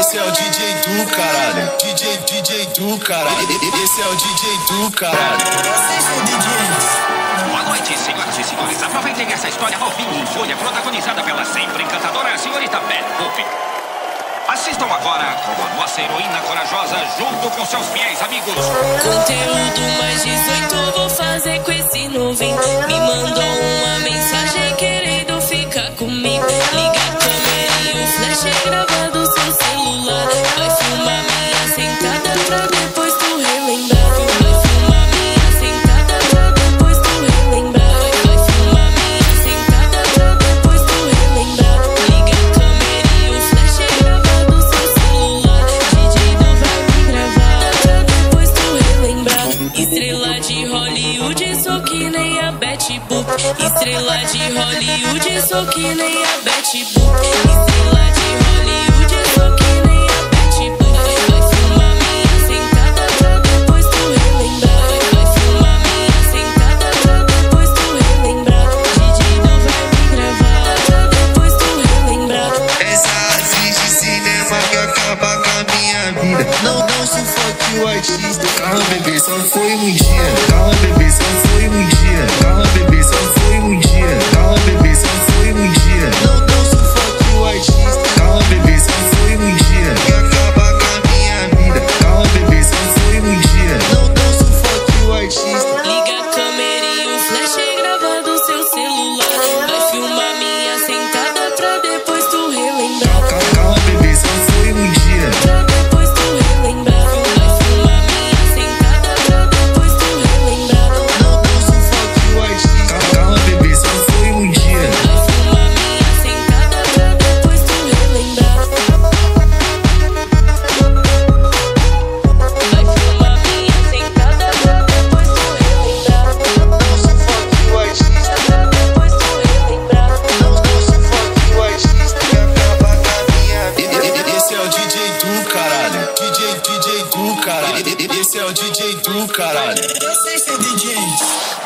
Esse é o DJ do caralho. DJ do caralho. Esse é o DJ do caralho. Boa noite, senhoras e senhores. Aproveitem essa história novinha em folha, protagonizada pela sempre encantadora senhorita Beth Hope. Assistam agora como a nossa heroína corajosa, junto com seus fiéis amigos. Conteúdo mais 18 vou fazer com esse novinho. Me mandou uma mensagem querendo ficar comigo. Liga a câmera e o flash gravado seu celular. Vai filmar minha sentada pra depois tu relembrar. Vai filmar minha sentada pra depois tu relembrar. Vai filmar minha sentada pra depois tu relembrar. Liga a câmera e o flash gravado seu celular. DJ não vai me gravar pra depois tu relembrar. Estrela de Hollywood, sou que nem a Betty Boop. Estrela de Hollywood, sou que nem a Betty Boop. Estrela de Hollywood, sou que nem a Betty Boop. Vai filmar minha sentada pra depois tu relembrar. Vai filmar minha sentada pra depois tu relembrar. DJ não vai me gravar pra depois tu relembrar. Essa atriz de cinema que acaba com a minha vida. Não sufoque o artista. Calma, bebê, só foi um dia. Calma, bebê, só foi um dia. Calma, bebê, só foi um dia. Calma, bebê, só foi um dia. Não sufoque o artista. Calma, bebê, só foi um dia. Que acaba com a minha vida. Calma, bebê, só foi um dia. Não sufoque o artista. Liga a câmera e o flash gravado seu celular. Vai filmar minha sentada pra depois tu relembrar. Calma, bebê, só foi um dia. Pra depois tu relembrar. Vai filmar minha sentada pra depois tu relembrar. Não sufoque o artista. Calma, bebê, só foi um dia. Vai filmar minha sentada pra depois tu relembrar. Vai filmar minha sentada pra depois tu relembrar. Não sufoque o artista. Pra depois tu relembrar. Não sufoque o artista. Que acaba com a minha vida. Esse é o DJ do caralho. DJ do caralho. Esse é o DJ do caralho. Eu sei ser DJ.